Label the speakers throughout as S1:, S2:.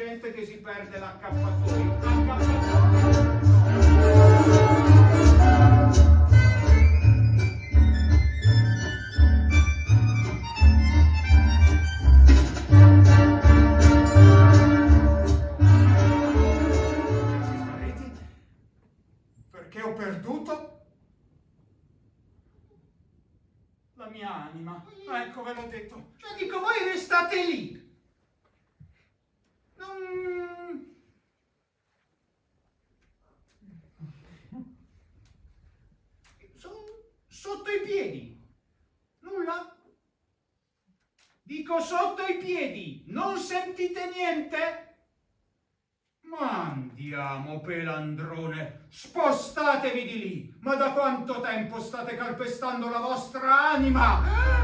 S1: gente che si perde l'accappatoio. L'accappatoio. Perché ho perduto la mia anima. Ecco, ve l'ho detto. Cioè, dico, voi restate lì. Non... Sotto i piedi. Nulla. Dico sotto i piedi. Non sentite niente? Ma andiamo, pelandrone, spostatevi di lì! Ma da quanto tempo state calpestando la vostra anima?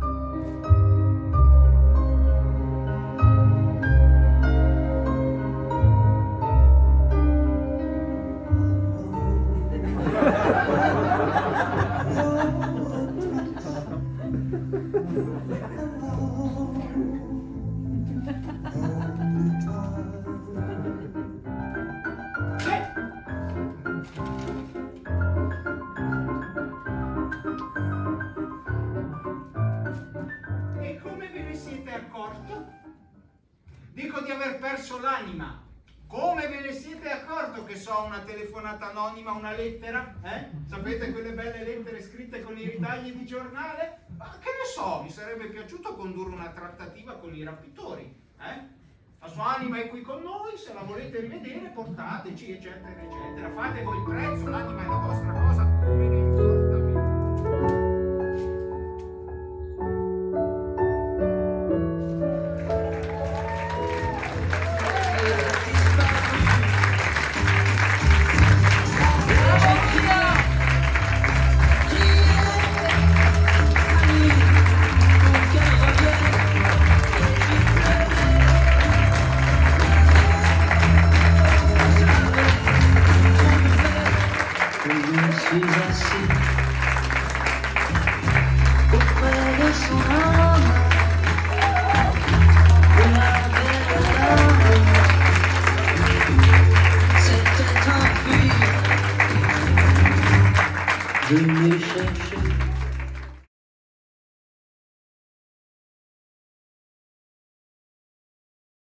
S1: E come ve ne siete accorto? Dico di aver perso l'anima. Come ve ne siete accorto che so una telefonata anonima, una lettera? Sapete quelle belle lettere scritte con i ritagli di giornale? Ma che ne so, mi sarebbe piaciuto condurre una trattativa con i rapitori. La sua anima è qui con noi, se la volete rivedere portateci, eccetera, eccetera. Fate voi il prezzo, l'anima è la vostra cosa, me ne importa a me.
S2: Je l'ai cherché